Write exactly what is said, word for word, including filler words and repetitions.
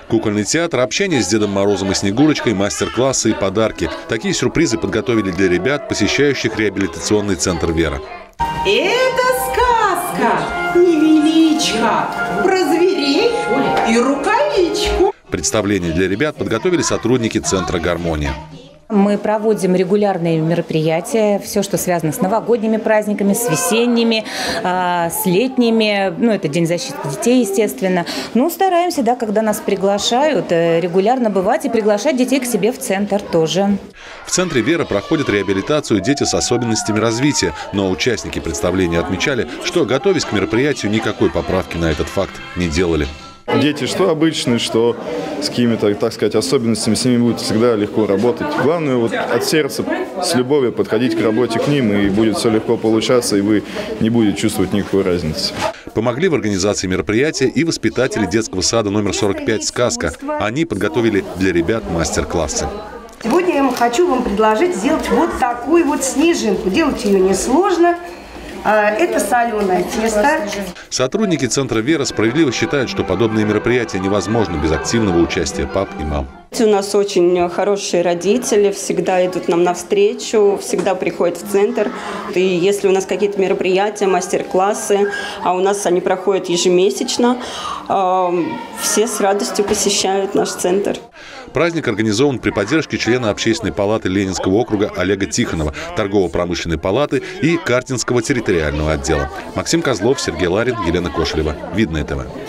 Кукольный театр, общение с Дедом Морозом и Снегурочкой, мастер-классы и подарки. Такие сюрпризы подготовили для ребят, посещающих реабилитационный центр «Вера». Это сказка, невеличка, про зверей и рукавичку. Представление для ребят подготовили сотрудники центра «Гармония». Мы проводим регулярные мероприятия, все, что связано с новогодними праздниками, с весенними, э, с летними. Ну, это День защиты детей, естественно. Ну, стараемся, да, когда нас приглашают, э, регулярно бывать и приглашать детей к себе в центр тоже. В центре «Вера» проходят реабилитацию дети с особенностями развития. Но участники представления отмечали, что, готовясь к мероприятию, никакой поправки на этот факт не делали. Дети, что обычные, что с какими-то, так сказать, особенностями, с ними будет всегда легко работать. Главное, вот от сердца, с любовью подходить к работе к ним, и будет все легко получаться, и вы не будете чувствовать никакой разницы. Помогли в организации мероприятия и воспитатели детского сада номер сорок пять «Сказка». Они подготовили для ребят мастер-классы. Сегодня я хочу вам предложить сделать вот такую вот снежинку. Делать ее несложно. Это соленое тесто. Сотрудники центра «Вера» справедливо считают, что подобные мероприятия невозможны без активного участия пап и мам. У нас очень хорошие родители, всегда идут нам навстречу, всегда приходят в центр. И если у нас какие-то мероприятия, мастер-классы, а у нас они проходят ежемесячно, все с радостью посещают наш центр. Праздник организован при поддержке члена Общественной палаты Ленинского округа Олега Тихонова, Торгово-промышленной палаты и Картинского территориального отдела. Максим Козлов, Сергей Ларин, Елена Кошелева. Видное ТВ.